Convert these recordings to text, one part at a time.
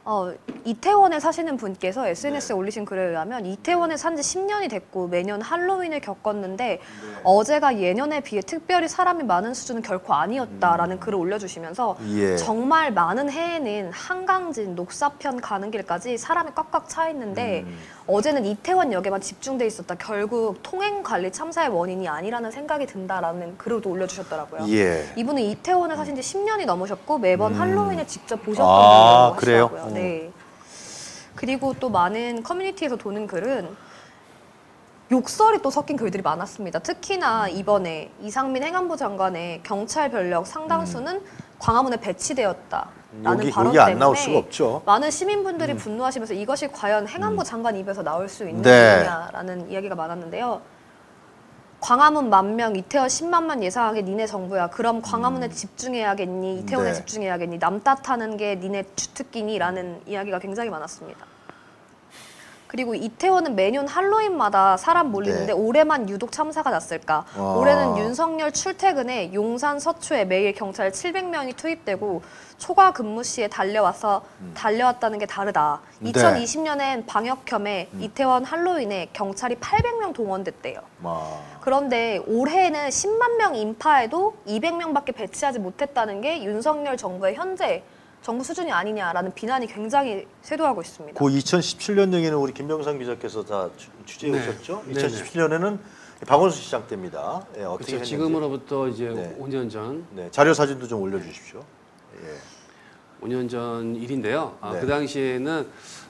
이태원에 사시는 분께서 SNS에 올리신 글에 의하면 이태원에 산 지 10년이 됐고 매년 할로윈을 겪었는데 어제가 예년에 비해 특별히 사람이 많은 수준은 결코 아니었다라는 글을 올려주시면서 정말 많은 해에는 한강진, 녹사편 가는 길까지 사람이 꽉꽉 차 있는데 어제는 이태원역에만 집중돼 있었다. 결국 통행관리 참사의 원인이 아니라는 생각이 든다라는 글을 또 올려주셨더라고요. 이분은 이태원에 사신 지 10년이 넘으셨고 매번 할로윈을 직접 보셨던 분이라고 하시더라고요. 네. 그리고 또 많은 커뮤니티에서 도는 글은 욕설이 또 섞인 글들이 많았습니다. 특히나 이번에 이상민 행안부 장관의 경찰 전력 상당수는 광화문에 배치되었다라는 발언 안 나올 수가 때문에 없죠. 많은 시민분들이 분노하시면서 이것이 과연 행안부 장관 입에서 나올 수 있는 일이냐라는 이야기가 많았는데요. 광화문 10,000명, 이태원 10만만 예상하게 니네 정부야. 그럼 광화문에 집중해야겠니? 이태원에 집중해야겠니? 남 탓하는 게 니네 주특기니? 라는 이야기가 굉장히 많았습니다. 그리고 이태원은 매년 할로윈마다 사람 몰리는데 올해만 유독 참사가 났을까? 올해는 윤석열 출퇴근에 용산 서초에 매일 경찰 700명이 투입되고 초과 근무 시에 달려왔다는 게 다르다. 2020년엔 방역 겸해 이태원 할로윈에 경찰이 800명 동원됐대요. 그런데 올해는 10만 명 인파에도 200명밖에 배치하지 못했다는 게 윤석열 정부의 현재 정부 수준이 아니냐라는 비난이 굉장히 쇄도하고 있습니다. 그 2017년경에는 우리 김병상 기자께서 다 취재해 오셨죠? 2017년에는 박원순 시장 때입니다. 어떻게 했는지. 지금으로부터 이제 5년 전. 자료 사진도 좀 올려주십시오. 5년 전 일인데요. 그 당시에는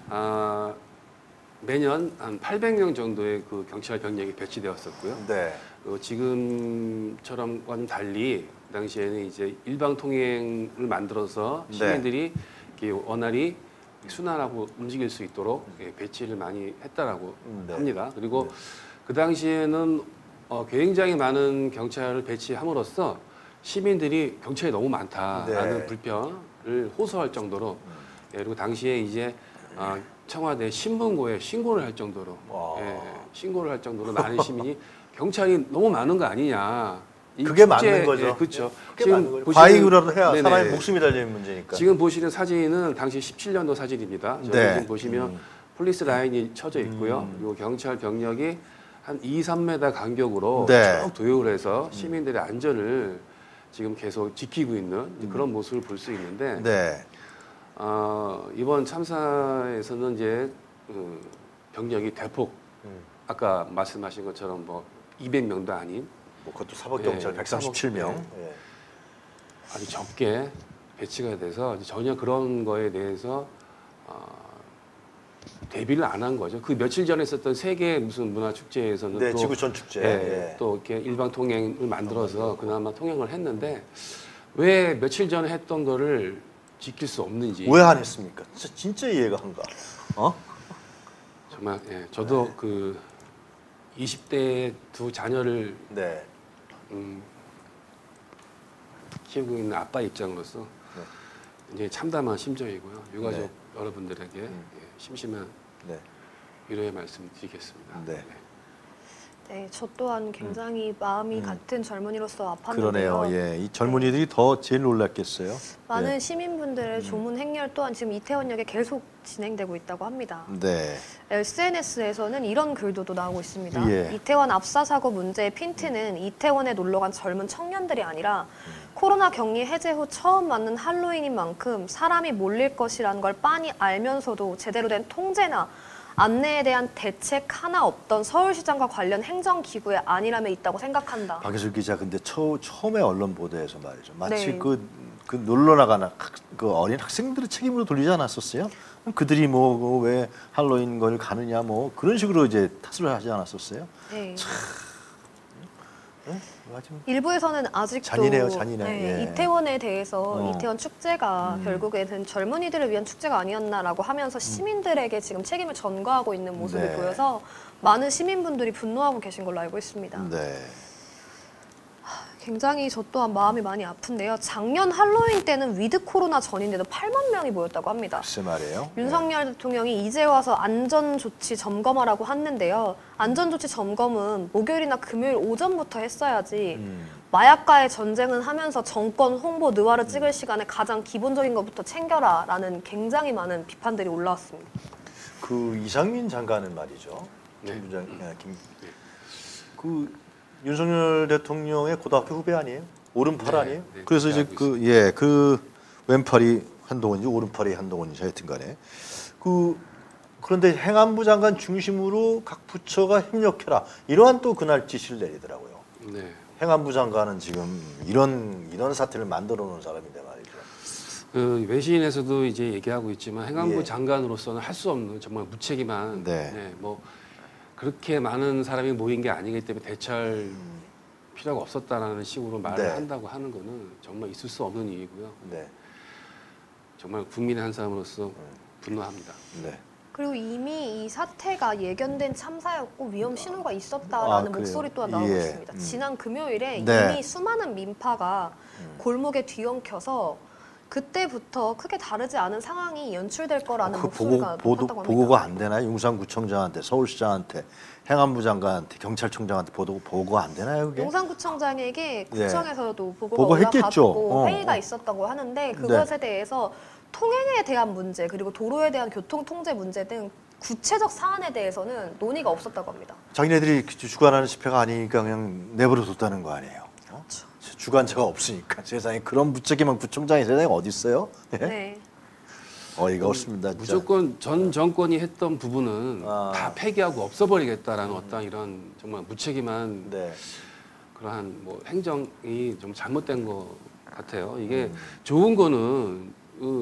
매년 한 800명 정도의 그 경찰 병력이 배치되었었고요. 지금처럼과는 달리 그 당시에는 이제 일방 통행을 만들어서 시민들이 원활히 순환하고 움직일 수 있도록 배치를 많이 했다라고 합니다. 그리고 그 당시에는 굉장히 많은 경찰을 배치함으로써 시민들이 경찰이 너무 많다라는 불편을 호소할 정도로 그리고 당시에 이제 청와대 신문고에 신고를 할 정도로 신고를 할 정도로 많은 시민이 경찰이 너무 많은 거 아니냐. 그게 맞는 거죠. 그렇죠. 지금 과잉으로라도 해야 사람의 목숨이 달리는 문제니까. 지금 보시는 사진은 당시 17년도 사진입니다. 지금 보시면 폴리스 라인이 쳐져 있고요. 그리고 경찰 병력이 한 2~3m 간격으로 쭉 도요를 해서 시민들의 안전을 지금 계속 지키고 있는 그런 모습을 볼 수 있는데 이번 참사에서는 이제 병력이 대폭 아까 말씀하신 것처럼 뭐 200명도 아닌 그것도 사법경찰 137명 아주 적게 배치가 돼서 전혀 그런 거에 대해서 대비를 안 한 거죠. 그 며칠 전에 있었던 세계 무슨 문화 축제에서는 또 지구촌 축제 또 이렇게 일방 통행을 만들어서 그나마 통행을 했는데 왜 며칠 전에 했던 거를 지킬 수 없는지 왜 안 했습니까? 진짜 이해가 안 가. 정말 저도 그 20대 두 자녀를 키우고 있는 아빠 입장으로서 굉장히 참담한 심정이고요. 유가족 여러분들에게 심심한 위로의 말씀 드리겠습니다. 네, 저 또한 굉장히 마음이 같은 젊은이로서 아팠는데요. 그러네요. 이 젊은이들이 더 제일 놀랐겠어요. 많은 시민분들의 조문 행렬 또한 지금 이태원역에 계속 진행되고 있다고 합니다. SNS에서는 이런 글도 또 나오고 있습니다. 이태원 압사 사고 문제의 핀트는 이태원에 놀러간 젊은 청년들이 아니라 코로나 격리 해제 후 처음 맞는 할로윈인 만큼 사람이 몰릴 것이라는 걸 빤히 알면서도 제대로 된 통제나 안내에 대한 대책 하나 없던 서울시장과 관련 행정기구의 안일함에 있다고 생각한다. 박예술 기자, 근데 처음에 언론 보도에서 말이죠. 마치 그 놀러 나가는 그 어린 학생들의 책임으로 돌리지 않았었어요? 그들이 뭐 왜 할로윈 걸 가느냐 뭐 그런 식으로 이제 탓을 하지 않았었어요? 일부에서는 아직도 잔인해. 이태원에 대해서 이태원 축제가 결국에는 젊은이들을 위한 축제가 아니었나라고 하면서 시민들에게 지금 책임을 전가하고 있는 모습을 보여서 많은 시민분들이 분노하고 계신 걸로 알고 있습니다. 굉장히 저 또한 마음이 많이 아픈데요. 작년 할로윈 때는 위드 코로나 전인데도 8만 명이 모였다고 합니다. 글쎄 말이에요. 윤석열 대통령이 이제 와서 안전조치 점검하라고 했는데요. 안전조치 점검은 목요일이나 금요일 오전부터 했어야지 마약과의 전쟁은 하면서 정권 홍보 느와르 찍을 시간에 가장 기본적인 것부터 챙겨라라는 굉장히 많은 비판들이 올라왔습니다. 그 이상민 장관은 말이죠. 네. 그 윤석열 대통령의 고등학교 후배 아니에요? 오른팔 네, 아니에요? 네, 그래서 이제 알고 그 왼팔이 한동훈인지 오른팔이 한동훈인지 하여튼간에 그런데 행안부 장관 중심으로 각 부처가 협력해라 이러한 또 그날 지시를 내리더라고요. 네. 행안부 장관은 지금 이런 사태를 만들어 놓은 사람인데 말이죠. 그 외신에서도 이제 얘기하고 있지만 행안부 예. 장관으로서는 할 수 없는 정말 무책임한 네. 뭐 그렇게 많은 사람이 모인 게 아니기 때문에 대처할 필요가 없었다라는 식으로 말을 네. 한다고 하는 거는 정말 있을 수 없는 일이고요. 네. 정말 국민의 한 사람으로서 분노합니다. 네. 그리고 이미 이 사태가 예견된 참사였고 위험 신호가 있었다라는 그래요? 목소리 또한 나오고 예. 있습니다. 지난 금요일에 네. 이미 수많은 민파가 골목에 뒤엉켜서 그때부터 크게 다르지 않은 상황이 연출될 거라는 목소리가 높았다고 합니다. 보고가 안 되나요? 용산구청장한테, 서울시장한테, 행안부 장관한테, 경찰청장한테 보고가 안 되나요? 그게? 용산구청장에게 네. 구청에서도 보고가 보고했겠죠. 올라갔고 회의가 있었다고 하는데 그것에 대해서 통행에 대한 문제 그리고 도로에 대한 교통 통제 문제 등 구체적 사안에 대해서는 논의가 없었다고 합니다. 자기네들이 주관하는 집회가 아니니까 그냥 내버려 뒀다는 거 아니에요? 그렇죠. 주관자가 없으니까 세상에 그런 무책임한 구청장이 세상에 어디 있어요? 예? 네. 어이가 없습니다. 진짜. 무조건 전 정권이 했던 부분은 아. 다 폐기하고 없애버리겠다라는 어떤 이런 정말 무책임한 네. 그러한 뭐 행정이 좀 잘못된 것 같아요. 이게 좋은 거는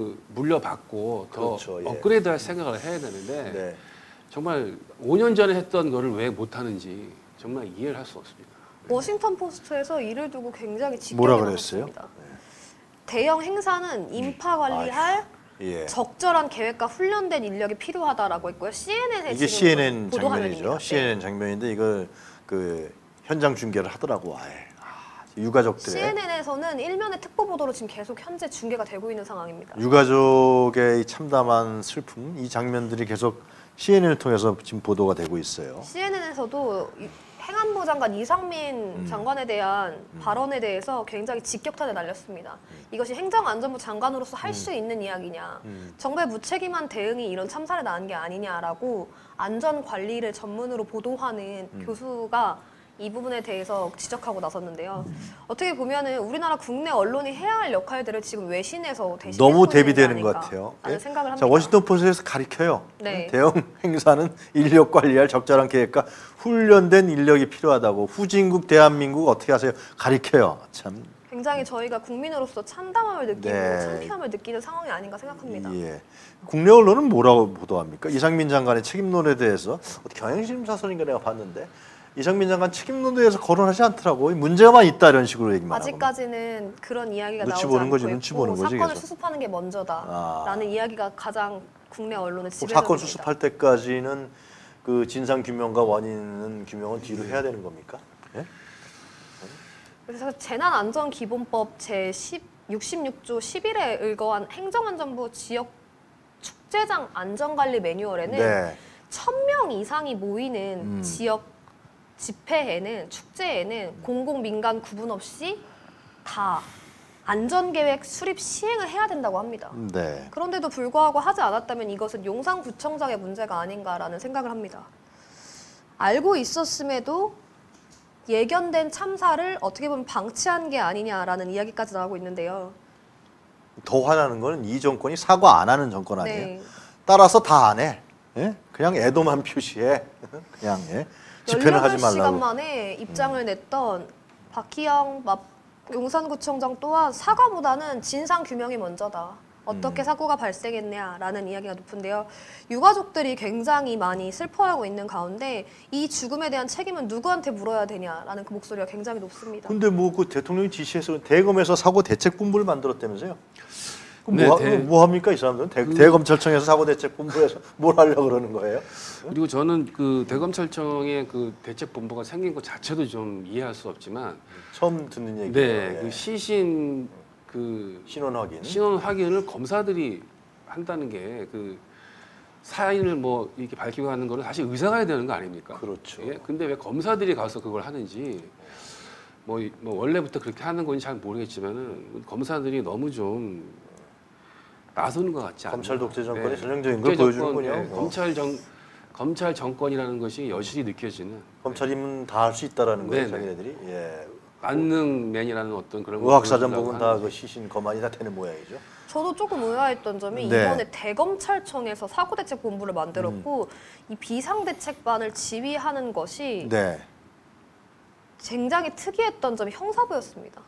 물려받고 더 그렇죠, 예. 업그레이드할 생각을 해야 되는데 네. 정말 5년 전에 했던 거를 왜 못하는지 정말 이해를 할 수 없습니다. 워싱턴 포스트에서 이를 두고 굉장히 뭐라 직격이 그랬어요? 나섰습니다. 대형 행사는 인파 관리할 예. 적절한 계획과 훈련된 인력이 필요하다라고 했고요. CNN에 이게 지금 CNN 보도 화면입니다. 장면이죠. CNN 장면인데 이걸 그 현장 중계를 하더라고. 유가족들의 CNN에서는 일면의 특보 보도로 지금 계속 현재 중계가 되고 있는 상황입니다. 유가족의 이 참담한 슬픔 이 장면들이 계속 CNN을 통해서 지금 보도가 되고 있어요. CNN에서도 행안부 장관 이상민 장관에 대한 발언에 대해서 굉장히 직격탄을 날렸습니다. 이것이 행정안전부 장관으로서 할 수 있는 이야기냐, 정부의 무책임한 대응이 이런 참사를 낳은 게 아니냐라고 안전관리를 전문으로 보도하는 교수가 이 부분에 대해서 지적하고 나섰는데요. 어떻게 보면은 우리나라 국내 언론이 해야 할 역할들을 지금 외신에서 대신 너무 대비되는 것 같아요. 라는 생각을 자, 합니다. 워싱턴 포스트에서 가리켜요. 네. 대형 행사는 인력 관리할 적절한 계획과 훈련된 인력이 필요하다고. 후진국 대한민국 어떻게 하세요? 가리켜요. 참. 굉장히 저희가 국민으로서 참담함을 느끼고 네. 창피함을 느끼는 상황이 아닌가 생각합니다. 예. 국내 언론은 뭐라고 보도합니까? 이상민 장관의 책임론에 대해서 경향신문 사설인가 내가 봤는데 이상민 장관 책임론에 대해서 거론하지 않더라고. 문제가만 있다 이런 식으로 얘기만 하고. 아직까지는 그런 이야기가 눈치 나오지 보는 않고 거지, 있고 눈치 보는 거지, 사건을 계속. 수습하는 게 먼저다라는 이야기가 가장 국내 언론의 지배적입니다. 사건 수습할 때까지는 그 진상 규명과 원인 규명은 뒤로 해야 되는 겁니까? 예? 그래서 재난안전기본법 제66조 11에 의거한 행정안전부 지역 축제장 안전관리 매뉴얼에는 네. 1000명 이상이 모이는 지역 집회에는 축제에는 공공민간 구분 없이 다 안전계획 수립 시행을 해야 된다고 합니다. 네. 그런데도 불구하고 하지 않았다면 이것은 용산구청장의 문제가 아닌가라는 생각을 합니다. 알고 있었음에도 예견된 참사를 어떻게 보면 방치한 게 아니냐라는 이야기까지 나오고 있는데요. 더 화나는 거는 이 정권이 사과 안 하는 정권 아니에요. 네. 따라서 다 안 해. 예? 그냥 애도만 표시해. 그냥 예. 집회는 하지 18시간 말라고. 만에 입장을 냈던 박희영 용산구청장 또한 사과보다는 진상 규명이 먼저다. 어떻게 사고가 발생했냐라는 이야기가 높은데요. 유가족들이 굉장히 많이 슬퍼하고 있는 가운데 이 죽음에 대한 책임은 누구한테 물어야 되냐라는 그 목소리가 굉장히 높습니다. 근데 뭐 그 대통령이 지시해서 대검에서 사고 대책 본부를 만들었다면서요? 그럼 네, 뭐 합니까 이 사람들은? 대검찰청에서 사고 대책 본부에서 뭘 하려고 그러는 거예요? 그리고 저는 그 대검찰청의 그 대책본부가 생긴 것 자체도 좀 이해할 수 없지만, 처음 듣는 얘기예요. 네, 예. 그 시신 그 신원 확인. 신원 확인을 검사들이 한다는 게 그 사인을 뭐 이렇게 밝히고 하는 거는 사실 의사가 해야 되는 거 아닙니까? 그렇죠. 예? 근데 왜 검사들이 가서 그걸 하는지 뭐 원래부터 그렇게 하는 건지 잘 모르겠지만은 검사들이 너무 좀 나서는 것 같지 않아요. 검찰 독재 정권의 네. 전형적인 걸 독재 보여주는군요. 정권, 네. 검찰 정권이라는 것이 여실히 느껴지는 검찰이면 다 할 수 있다라는 거예요, 네네. 자기네들이. 예. 만능맨이라는 어떤 그런 의학사전 보면 다 그 시신 거만이 다 되는 모양이죠. 저도 조금 의아했던 점이 네. 이번에 대검찰청에서 사고대책본부를 만들었고 이 비상대책반을 지휘하는 것이 네. 굉장히 특이했던 점이 형사부였습니다.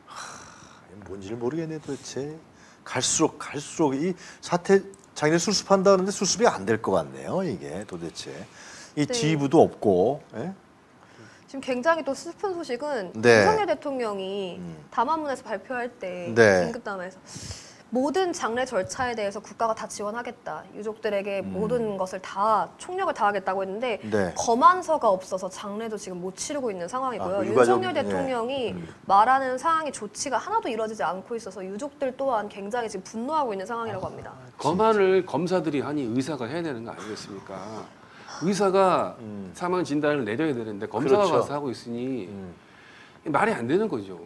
뭔지를 모르겠네 도대체. 갈수록 이 사태 자기네 수습한다 그러는데 수습이 안 될 것 같네요. 이게 도대체 이 네. 지휘부도 없고. 예? 지금 굉장히 또 슬픈 소식은 네. 윤석열 대통령이 담화문에서 발표할 때 네. 긴급담화에서 모든 장례 절차에 대해서 국가가 다 지원하겠다. 유족들에게 모든 것을 다 총력을 다하겠다고 했는데 네. 검안서가 없어서 장례도 지금 못 치르고 있는 상황이고요. 아, 그 유가족, 윤석열 대통령이 말하는 상황이 조치가 하나도 이루어지지 않고 있어서 유족들 또한 굉장히 지금 분노하고 있는 상황이라고 합니다. 검안을 검사들이 하니 의사가 해야 되는 거 아니겠습니까? 의사가 사망 진단을 내려야 되는데 검사가 그렇죠. 가서 하고 있으니 말이 안 되는 거죠.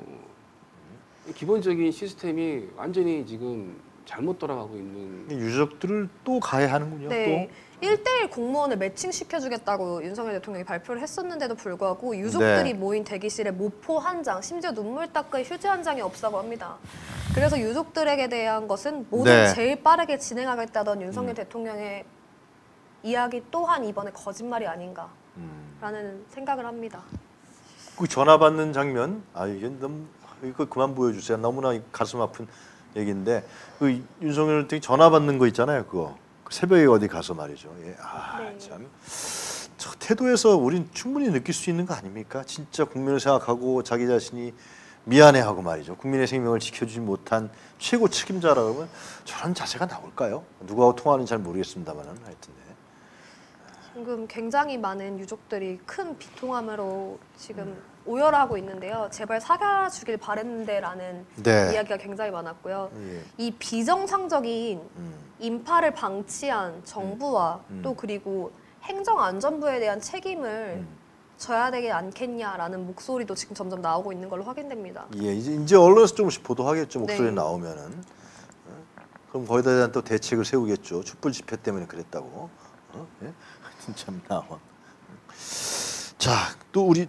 기본적인 시스템이 완전히 지금 잘못 돌아가고 있는. 유족들을 또 가해하는군요. 네. 1대1 공무원을 매칭시켜주겠다고 윤석열 대통령이 발표를 했었는데도 불구하고 유족들이 네. 모인 대기실에 모포 한 장, 심지어 눈물 닦을 휴지 한 장이 없다고 합니다. 그래서 유족들에게 대한 것은 뭐든 네. 제일 빠르게 진행하겠다던 윤석열 대통령의 이야기 또한 이번에 거짓말이 아닌가라는 생각을 합니다. 그 전화 받는 장면, 이게 너무 이거 그만 보여주세요. 너무나 가슴 아픈 얘기인데 그 윤석열 대통령이 전화 받는 거 있잖아요. 그거 새벽에 어디 가서 말이죠. 예. 네. 참. 저 태도에서 우린 충분히 느낄 수 있는 거 아닙니까? 진짜 국민을 생각하고 자기 자신이 미안해하고 말이죠. 국민의 생명을 지켜주지 못한 최고 책임자라 그러면 저런 자세가 나올까요? 누구하고 통화하는지 잘 모르겠습니다만은 하여튼. 지금 굉장히 많은 유족들이 큰 비통함으로 지금 오열하고 있는데요. 제발 사과주길 바랬는데라는 네. 이야기가 굉장히 많았고요. 예. 이 비정상적인 인파를 방치한 정부와 또 그리고 행정안전부에 대한 책임을 져야 되지 않겠냐라는 목소리도 지금 점점 나오고 있는 걸로 확인됩니다. 예, 이제 언론에서 조금씩 보도하겠죠. 목소리 네. 나오면은. 그럼 거기다 대한 또 대책을 세우겠죠. 촛불 집회 때문에 그랬다고. 예? 참 나와. 자, 또 우리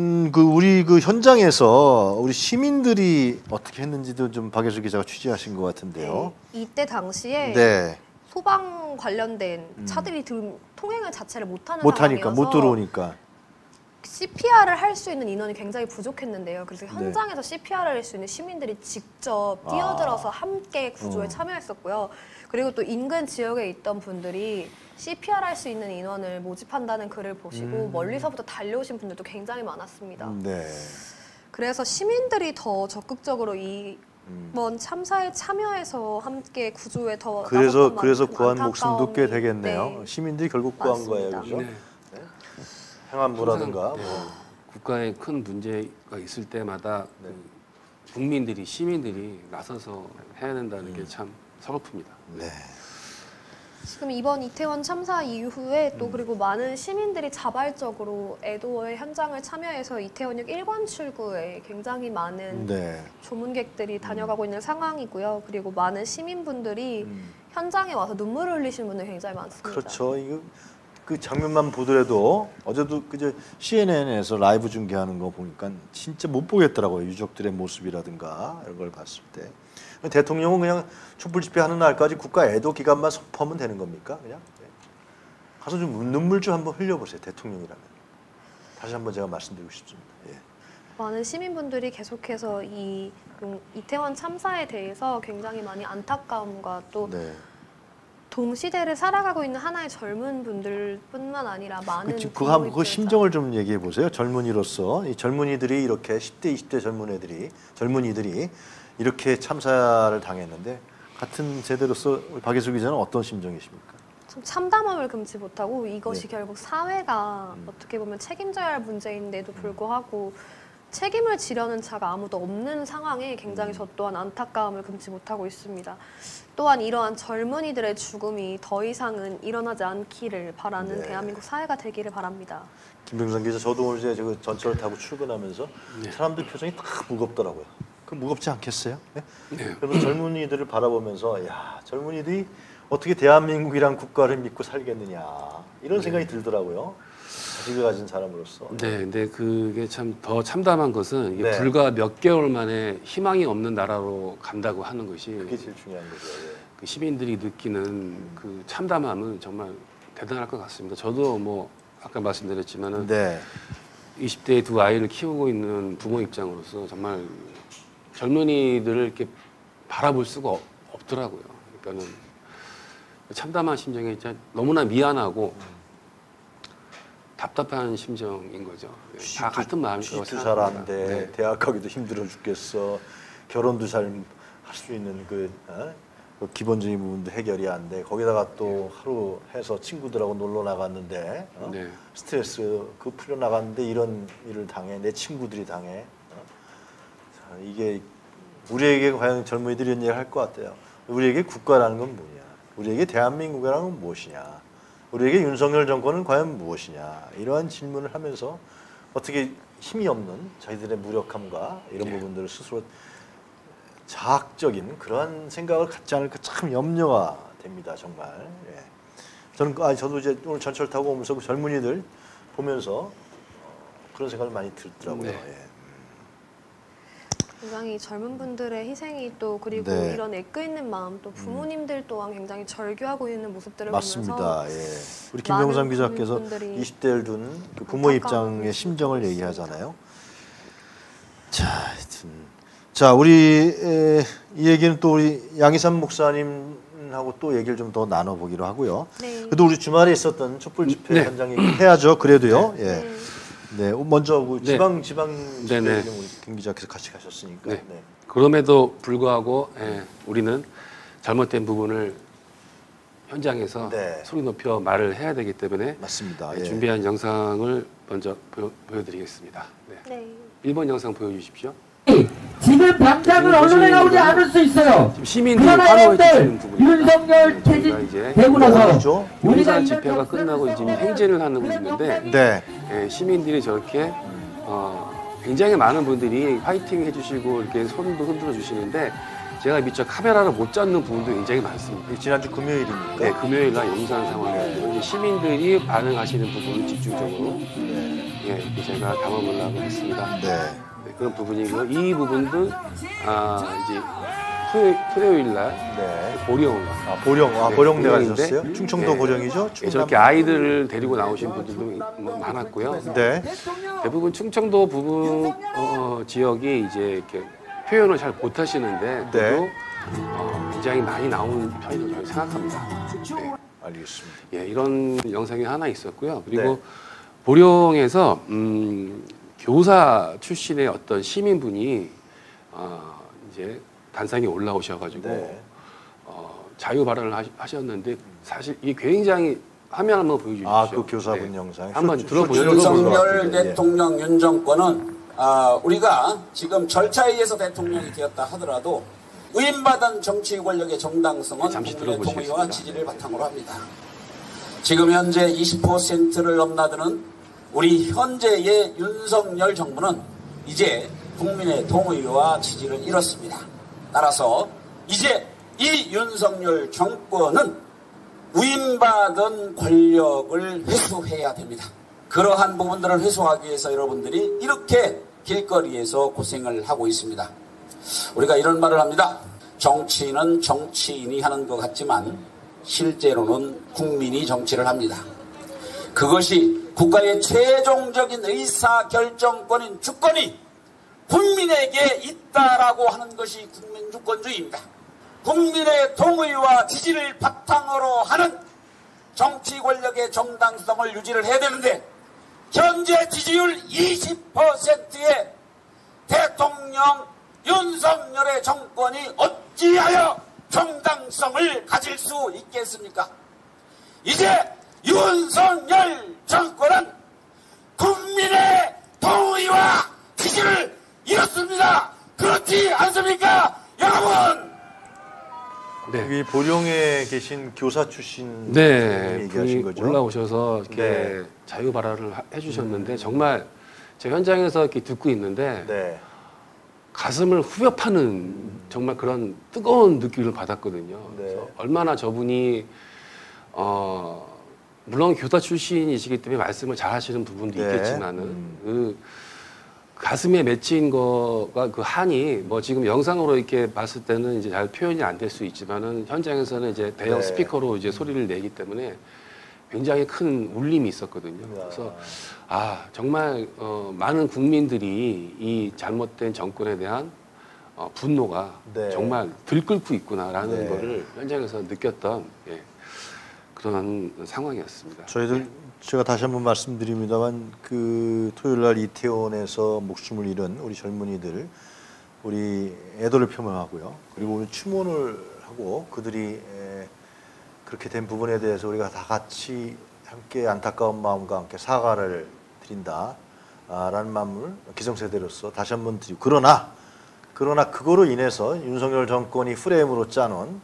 그 현장에서 우리 시민들이 어떻게 했는지도 좀 박예수 기자가 취재하신 것 같은데요. 네. 이때 당시에 네. 소방 관련된 차들이 통행을 자체를 못하는 못하니까 상황이어서 못 들어오니까. CPR을 할 수 있는 인원이 굉장히 부족했는데요. 그래서 네. 현장에서 CPR을 할 수 있는 시민들이 직접 뛰어들어서 함께 구조에 참여했었고요. 그리고 또 인근 지역에 있던 분들이 CPR 할 수 있는 인원을 모집한다는 글을 보시고 멀리서부터 달려오신 분들도 굉장히 많았습니다. 네. 그래서 시민들이 더 적극적으로 이번 참사에 참여해서 함께 구조에 더 그래서 나섰던 구한 만큼 목숨도 꽤 안타까움이, 되겠네요. 네. 시민들이 결국 구한 거예요, 맞습니다. 그죠? 네. 행안부라든가. 항상, 뭐. 국가에 큰 문제가 있을 때마다 네. 국민들이 시민들이 나서서 해야 된다는 게 참 서글픕니다. 네. 지금 이번 이태원 참사 이후에 또 그리고 많은 시민들이 자발적으로 애도의 현장을 참여해서 이태원역 1관 출구에 굉장히 많은 네. 조문객들이 다녀가고 있는 상황이고요. 그리고 많은 시민분들이 현장에 와서 눈물을 흘리시는 분들이 굉장히 많습니다. 그렇죠. 이거 그 장면만 보더라도 어제도 그저 CNN에서 라이브 중계하는 거 보니까 진짜 못 보겠더라고요. 유족들의 모습이라든가 이런 걸 봤을 때. 대통령은 그냥 촛불 집회하는 날까지 국가 애도 기간만 선포하면 되는 겁니까? 그냥 가서 좀 눈물 좀 한번 흘려보세요. 대통령이라면. 다시 한번 제가 말씀드리고 싶습니다. 예. 많은 시민분들이 계속해서 이태원 참사에 대해서 굉장히 많이 안타까움과 또 네. 동시대를 살아가고 있는 하나의 젊은 분들뿐만 아니라 많은 그 심정을 좀 얘기해 보세요. 젊은이로서 이 젊은이들이 이렇게 10대, 20대 젊은이들이 이렇게 참사를 당했는데 같은 세대로서 박예수 기자는 어떤 심정이십니까? 참 참담함을 금치 못하고 이것이 네. 결국 사회가 어떻게 보면 책임져야 할 문제인데도 불구하고 책임을 지려는 자가 아무도 없는 상황에 굉장히 저 또한 안타까움을 금치 못하고 있습니다. 또한 이러한 젊은이들의 죽음이 더 이상은 일어나지 않기를 바라는 네. 대한민국 사회가 되기를 바랍니다. 김병선 기자, 저도 오늘 이제 그 전철을 타고 출근하면서 사람들 표정이 다 무겁더라고요. 그 무겁지 않겠어요? 네? 그래서 젊은이들을 바라보면서 야, 젊은이들이 어떻게 대한민국이란 국가를 믿고 살겠느냐 이런 생각이 들더라고요. 자식을 가진 사람으로서. 네, 근데 그게 참 더 참담한 것은 이게 네. 불과 몇 개월 만에 희망이 없는 나라로 간다고 하는 것이 그게 제일 중요한 거죠. 예. 그 시민들이 느끼는 그 참담함은 정말 대단할 것 같습니다. 저도 뭐 아까 말씀드렸지만은 네. 20대의 두 아이를 키우고 있는 부모 입장으로서 정말 젊은이들을 이렇게 바라볼 수가 없더라고요. 그러니까는 참담한 심정이 진짜 너무나 미안하고 답답한 심정인 거죠. 다 같은 마음일 거라고 취직도 생각합니다. 잘 안 돼. 네. 대학 가기도 힘들어 죽겠어. 결혼도 잘 할 수 있는 그 기본적인 부분도 해결이 안 돼. 거기다가 또 하루 해서 친구들하고 놀러 나갔는데 네. 스트레스 그 풀려 나갔는데 이런 일을 당해. 내 친구들이 당해. 자, 이게 우리에게 과연 젊은이들이 이런 얘기를 할 것 같아요. 우리에게 국가라는 건 뭐냐? 우리에게 대한민국이라는 건 무엇이냐? 우리에게 윤석열 정권은 과연 무엇이냐? 이러한 질문을 하면서 어떻게 힘이 없는 자기들의 무력함과 이런 부분들을 스스로 자학적인 그러한 생각을 갖지 않을까 참 염려가 됩니다. 정말. 예. 저는 저도 이제 오늘 전철 타고 오면서 그 젊은이들 보면서 그런 생각을 많이 들더라고요. 네. 예. 굉장히 젊은 분들의 희생이 또 그리고 네. 이런 애끓는 마음 또 부모님들 또한 굉장히 절규하고 있는 모습들을 맞습니다. 보면서 예. 우리 김병삼 많은 기자께서 국민분들이 20대를 둔 그 부모 안타까운 입장의 심정을 있습니다. 얘기하잖아요. 자, 하여튼 우리 이 얘기는 또 우리 양희삼 목사님하고 또 얘기를 좀 더 나눠보기로 하고요. 네. 그래도 우리 주말에 있었던 촛불 집회 네. 현장 얘기 해야죠. 그래도요. 예. 네. 네, 먼저 그 네. 지방 집회 네. 좀 우리 김 기자께서 같이 가셨으니까. 네. 네. 그럼에도 불구하고 우리는 잘못된 부분을 현장에서 네. 소리 높여 말을 해야 되기 때문에 맞습니다. 예. 준비한 영상을 먼저 보여드리겠습니다. 네. 네. 1번 영상 보여주십시오. 지금 당장은 지금 언론에 나오지 보시는 않을 수 있어요. 지금 시민들이 그러나 환호해 주시는 여러분들 부분입니다. 윤석열 저희가 이제 퇴진되고 나서 어디죠? 우리가 용산 집회가 끝나고 지금 행진을 하는 분인데 네. 시민들이 저렇게 굉장히 많은 분들이 화이팅 해주시고 이렇게 손도 흔들어 주시는데 제가 미처 카메라를 못 잡는 부분도 굉장히 많습니다. 지난주 금요일입니까? 네, 금요일 날 용산 상황이고 시민들이 반응하시는 부분을 집중적으로 이렇게 제가 담아보려고 했습니다. 네. 네, 그런 부분이고요. 이 부분도 이제 토요일 날 네. 보령 보령, 네, 보령내 보령인데, 가셨어요? 충청도 네. 보령이죠? 저렇게 아이들을 데리고 나오신 분들도 많았고요. 네. 대부분 충청도 부분 지역이 이제 이렇게 표현을 잘 못하시는데 그래도 굉장히 많이 나오는 편이라고 저는 생각합니다. 네. 알겠습니다. 예, 이런 영상이 하나 있었고요. 그리고 네. 보령에서 교사 출신의 어떤 시민분이 이제 단상에 올라오셔가지고 네. 자유 발언을 하셨는데 사실 이게 굉장히 화면 한번 보여주십시오. 그 교사분 네. 영상. 한번 들어보시죠. 윤석열 예. 대통령 윤 정권은 우리가 지금 절차에 의해서 대통령이 되었다 하더라도 위임받은 정치 권력의 정당성은 잠시 국민의 들어보시겠습니다. 동의와 지지를 바탕으로 합니다. 지금 현재 20%를 넘나드는 우리 현재의 윤석열 정부는 이제 국민의 동의와 지지를 잃었습니다. 따라서 이제 이 윤석열 정권은 위임받은 권력을 회수해야 됩니다. 그러한 부분들을 회수하기 위해서 여러분들이 이렇게 길거리에서 고생을 하고 있습니다. 우리가 이런 말을 합니다. 정치인은 정치인이 하는 것 같지만 실제로는 국민이 정치를 합니다. 그것이 국가의 최종적인 의사결정권인 주권이 국민에게 있다라고 하는 것이 국민주권주의입니다. 국민의 동의와 지지를 바탕으로 하는 정치 권력의 정당성을 유지를 해야 되는데 현재 지지율 20%의 대통령 윤석열의 정권이 어찌하여 정당성을 가질 수 있겠습니까? 이제 윤석열 정권은 국민의 동의와 지지를 정신을 잃었습니다. 그렇지 않습니까, 여러분? 네. 여기 보령에 계신 교사 출신 네, 얘기하신 분이 거죠? 올라오셔서 이렇게 네. 자유 발언을 해주셨는데 정말 제 현장에서 이렇게 듣고 있는데 네. 가슴을 후벼 파는 정말 그런 뜨거운 느낌을 받았거든요. 네. 그래서 얼마나 저분이 물론 교사 출신이시기 때문에 말씀을 잘 하시는 부분도 네. 있겠지만은 그 가슴에 맺힌 거가 그 한이 뭐 지금 영상으로 이렇게 봤을 때는 이제 잘 표현이 안 될 수 있지만은 현장에서는 이제 대형 네. 스피커로 이제 소리를 내기 때문에 굉장히 큰 울림이 있었거든요. 그래서 아 정말 많은 국민들이 이 잘못된 정권에 대한 분노가 네. 정말 들끓고 있구나라는 네. 거를 현장에서 느꼈던 그런 상황이었습니다. 저희들 제가 다시 한번 말씀드립니다만 그 토요일 날 이태원에서 목숨을 잃은 우리 젊은이들 우리 애도를 표명하고요. 그리고 오늘 추모를 하고 그들이 그렇게 된 부분에 대해서 우리가 다 같이 함께 안타까운 마음과 함께 사과를 드린다라는 마음을 기성세대로서 다시 한번 드리고 그러나 그거로 인해서 윤석열 정권이 프레임으로 짜놓은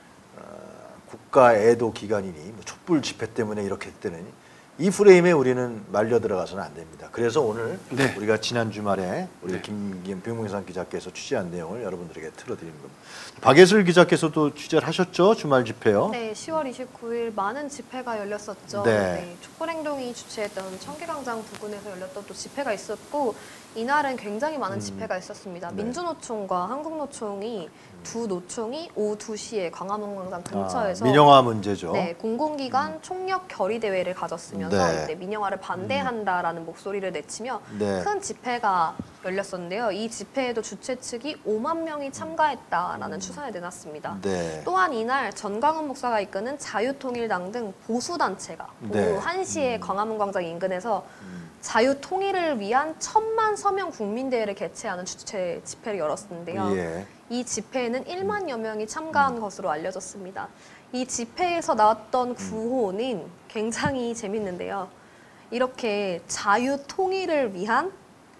국가 애도 기간이니 뭐 촛불 집회 때문에 이렇게 했다니 이 프레임에 우리는 말려 들어가서는 안 됩니다. 그래서 오늘 네. 우리가 지난 주말에 우리 네. 김병무상 기자께서 취재한 내용을 여러분들에게 틀어드리는 겁니다. 박예슬 기자께서도 취재를 하셨죠? 주말 집회요? 네, 10월 29일 많은 집회가 열렸었죠. 네. 촛불행동이 주최했던 청계광장 부근에서 열렸던 또 집회가 있었고 이날은 굉장히 많은 집회가 있었습니다. 네. 민주노총과 한국노총이 두 노총이 오후 2시에 광화문 광장 근처에서 민영화 문제죠. 네, 공공기관 총력 결의 대회를 가졌으면서 네. 이때 민영화를 반대한다라는 목소리를 내치며 네. 큰 집회가 열렸었는데요. 이 집회에도 주최 측이 5만 명이 참가했다라는 추산을 내놨습니다. 네. 또한 이날 전광훈 목사가 이끄는 자유통일당 등 보수단체가 네. 오후 1시에 광화문 광장 인근에서 자유통일을 위한 1000만 서명 국민대회를 개최하는 주최 집회를 열었는데요. 예. 이 집회에는 1만여 명이 참가한 것으로 알려졌습니다. 이 집회에서 나왔던 구호는 굉장히 재밌는데요. 이렇게 자유통일을 위한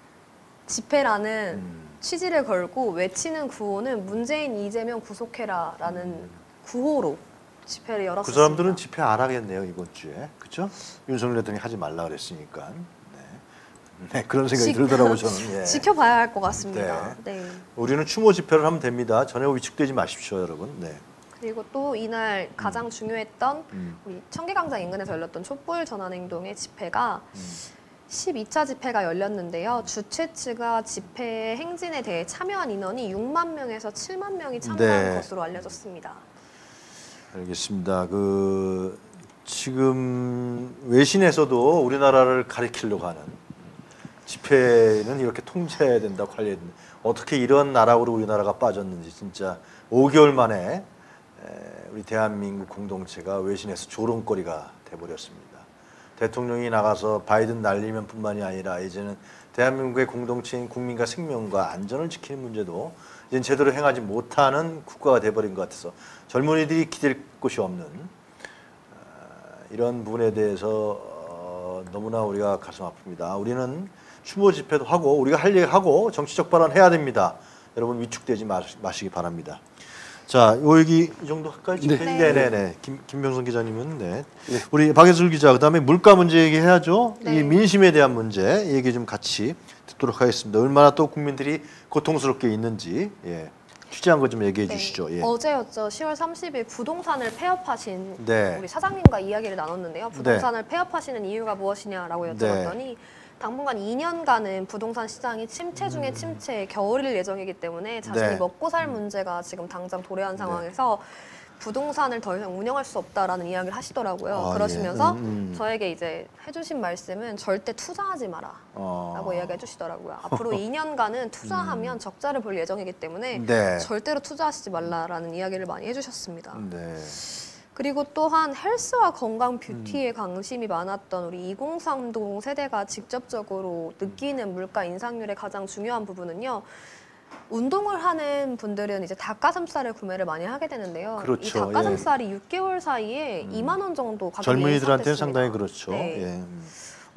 집회라는 취지를 걸고 외치는 구호는 문재인 이재명 구속해라라는 구호로 집회를 열었습니다. 그 사람들은 집회 안 하겠네요 이번 주에, 그렇죠? 윤석열 대통령이 하지 말라 그랬으니까. 네, 그런 생각이 들더라고요 저는. 예. 지켜봐야 할 것 같습니다. 네. 우리는 추모 집회를 하면 됩니다. 전혀 위축되지 마십시오, 여러분. 네. 그리고 또 이날 가장 중요했던 우리 청계광장 인근에서 열렸던 촛불 전환행동의 집회가 12차 집회가 열렸는데요. 주최 측과 집회 행진에 대해 참여한 인원이 6만 명에서 7만 명이 참가한 네. 것으로 알려졌습니다. 알겠습니다. 지금 외신에서도 우리나라를 가리키려고 하는 집회는 이렇게 통제해야 된다, 관리해야 된다. 어떻게 이런 나락으로 우리나라가 빠졌는지 진짜 5개월 만에 우리 대한민국 공동체가 외신에서 조롱거리가 돼버렸습니다. 대통령이 나가서 바이든 날리면 뿐만이 아니라 이제는 대한민국의 공동체인 국민과 생명과 안전을 지키는 문제도 이제 제대로 행하지 못하는 국가가 돼버린 것 같아서 젊은이들이 기댈 곳이 없는 이런 부분에 대해서 너무나 우리가 가슴 아픕니다. 우리는 추모 집회도 하고 우리가 할 얘기 하고 정치적 발언 해야 됩니다. 여러분 위축되지 마시기 바랍니다. 자, 여기 이 정도 할까요? 네. 네네네. 김병선 기자님은 네. 우리 박예슬 기자 그다음에 물가 문제 얘기해야죠. 네. 이 민심에 대한 문제 얘기 좀 같이 듣도록 하겠습니다. 얼마나 또 국민들이 고통스럽게 있는지 취재한 거 좀 얘기해 주시죠. 예. 어제였죠. 10월 30일 부동산을 폐업하신 네. 우리 사장님과 이야기를 나눴는데요. 부동산을 폐업하시는 이유가 무엇이냐라고 여쭤봤더니 당분간 2년간은 부동산 시장이 침체 중에 침체에 겨울일 예정이기 때문에 자신이 네. 먹고 살 문제가 지금 당장 도래한 상황에서 부동산을 더 이상 운영할 수 없다라는 이야기를 하시더라고요. 아, 그러시면서 예. 저에게 이제 해주신 말씀은 절대 투자하지 마라 라고 이야기해 주시더라고요. 앞으로 2년간은 투자하면 적자를 볼 예정이기 때문에 네. 절대로 투자하시지 말라라는 이야기를 많이 해주셨습니다. 네. 그리고 또한 헬스와 건강 뷰티에 관심이 많았던 우리 2030 세대가 직접적으로 느끼는 물가 인상률의 가장 중요한 부분은요. 운동을 하는 분들은 이제 닭가슴살을 구매를 많이 하게 되는데요. 그렇죠. 이 닭가슴살이 6개월 사이에 2만 원 정도 가격이 젊은이들한테는 인상됐습니다. 상당히 그렇죠. 네. 예.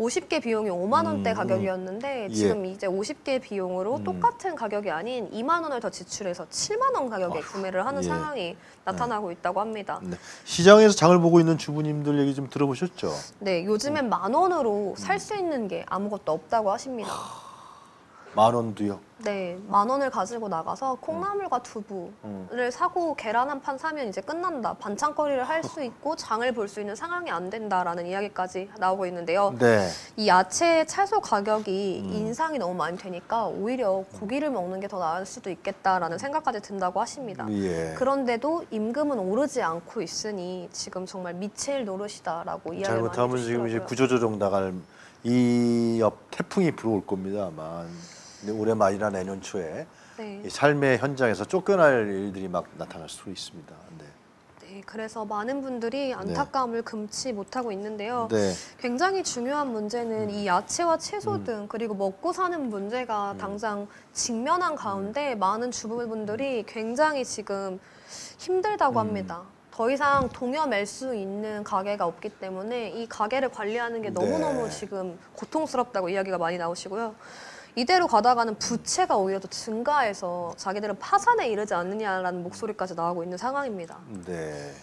50개 비용이 5만 원대 가격이었는데 지금 이제 50개 비용으로 똑같은 가격이 아닌 2만 원을 더 지출해서 7만 원 가격에 구매를 하는 상황이 나타나고 있다고 합니다. 네. 시장에서 장을 보고 있는 주부님들 얘기 좀 들어보셨죠? 네, 요즘엔 만 원으로 살 수 있는 게 아무것도 없다고 하십니다. 만 원도요? 네, 만 원을 가지고 나가서 콩나물과 두부를 사고 계란 한 판 사면 이제 끝난다. 반찬거리를 할 수 있고 장을 볼 수 있는 상황이 안 된다라는 이야기까지 나오고 있는데요. 네. 이 야채, 채소 가격이 인상이 너무 많이 되니까 오히려 고기를 먹는 게 더 나을 수도 있겠다라는 생각까지 든다고 하십니다. 예. 그런데도 임금은 오르지 않고 있으니 지금 정말 미칠 노릇이다라고 이야기를 많이 잘못하면 지금 이제 해주시더라고요. 구조조정 나갈 이 옆 태풍이 불어올 겁니다. 아마 근데 올해 말이나 내년 초에 네. 이 삶의 현장에서 쫓겨날 일들이 막 나타날 수도 있습니다. 네. 네, 그래서 많은 분들이 안타까움을 금치 못하고 있는데요. 네. 굉장히 중요한 문제는 이 야채와 채소 등 그리고 먹고 사는 문제가 당장 직면한 가운데 많은 주부분들이 굉장히 지금 힘들다고 합니다. 더 이상 동여맬 수 있는 가게가 없기 때문에 이 가게를 관리하는 게 너무너무 지금 고통스럽다고 이야기가 많이 나오시고요. 이대로 가다가는 부채가 오히려 더 증가해서 자기들은 파산에 이르지 않느냐라는 목소리까지 나오고 있는 상황입니다. 네.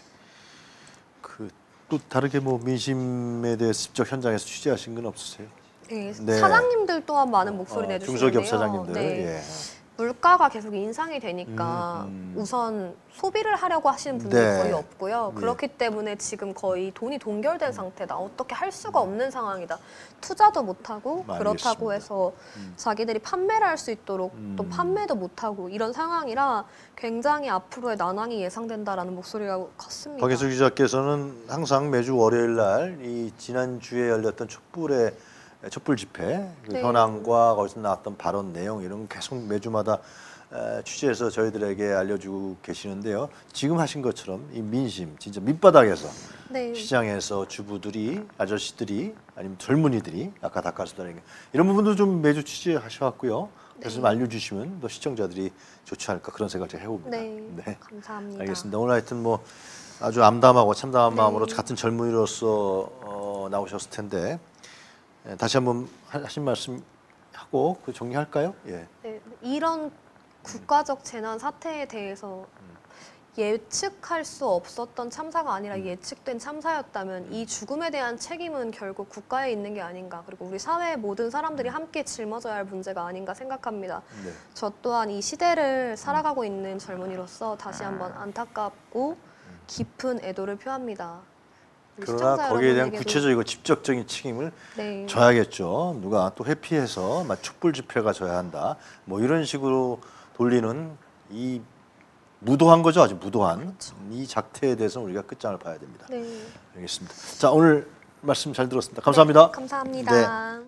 또 다르게 뭐 민심에 대해 직접 현장에서 취재하신 건 없으세요? 네, 네. 사장님들 또한 많은 목소리 내주시는데요. 중소기업 사장님들. 네. 예. 물가가 계속 인상이 되니까 우선 소비를 하려고 하시는 분들이 네. 거의 없고요. 예. 그렇기 때문에 지금 거의 돈이 동결된 상태다. 어떻게 할 수가 없는 상황이다. 투자도 못하고 그렇다고 알겠습니다. 해서 자기들이 판매를 할 수 있도록 또 판매도 못하고 이런 상황이라 굉장히 앞으로의 난항이 예상된다라는 목소리가 컸습니다. 박예수 기자께서는 항상 매주 월요일 날 이 지난주에 열렸던 촛불 집회 그 네. 현황과 거기서 나왔던 발언 내용 이런 거 계속 매주마다 취재해서 저희들에게 알려주고 계시는데요. 지금 하신 것처럼 이 민심 진짜 밑바닥에서 네. 시장에서 주부들이 아저씨들이 아니면 젊은이들이 아까 닭가슴살 이런 부분도 좀 매주 취재하셔왔고요. 그래서 좀 알려주시면 또 시청자들이 좋지 않을까 그런 생각을 제가 해봅니다. 네. 감사합니다. 알겠습니다. 오늘 하여튼 뭐 아주 암담하고 참담한 네. 마음으로 같은 젊은이로서 나오셨을 텐데 다시 한번 하신 말씀 하고 그 정리할까요? 예. 네, 이런 국가적 재난 사태에 대해서 예측할 수 없었던 참사가 아니라 예측된 참사였다면 이 죽음에 대한 책임은 결국 국가에 있는 게 아닌가, 그리고 우리 사회의 모든 사람들이 함께 짊어져야 할 문제가 아닌가 생각합니다. 네. 저 또한 이 시대를 살아가고 있는 젊은이로서 다시 한번 안타깝고 깊은 애도를 표합니다. 우리 그러나 시청자 거기에 대한 여러분에게도 구체적이고 직접적인 책임을 네. 져야겠죠. 누가 또 회피해서 막 촛불 집회가 져야 한다. 뭐 이런 식으로 돌리는 이 무도한 거죠. 아주 무도한 이 작태에 대해서 우리가 끝장을 봐야 됩니다. 네. 알겠습니다. 자, 오늘 말씀 잘 들었습니다. 감사합니다. 네, 감사합니다.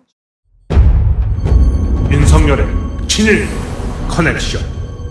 윤석열의 친일 커넥션.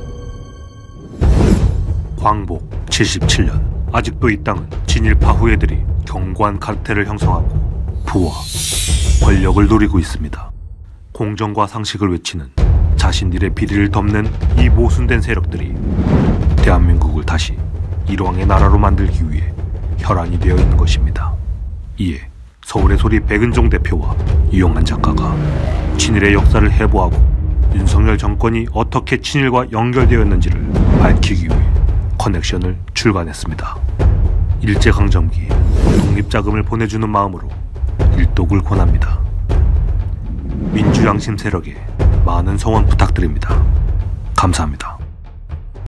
광복 77년. 아직도 이 땅은 진일파 후예들이 견고한 카르텔을 형성하고 부와 권력을 누리고 있습니다. 공정과 상식을 외치는 자신들의 비리를 덮는 이 모순된 세력들이 대한민국을 다시 일왕의 나라로 만들기 위해 혈안이 되어 있는 것입니다. 이에 서울의 소리 백은종 대표와 이용한 작가가 친일의 역사를 해부하고 윤석열 정권이 어떻게 친일과 연결되었는지를 밝히기 위해 커넥션을 출간했습니다. 일제강점기 독립자금을 보내주는 마음으로 일독을 권합니다. 민주양심 세력에 많은 성원 부탁드립니다. 감사합니다.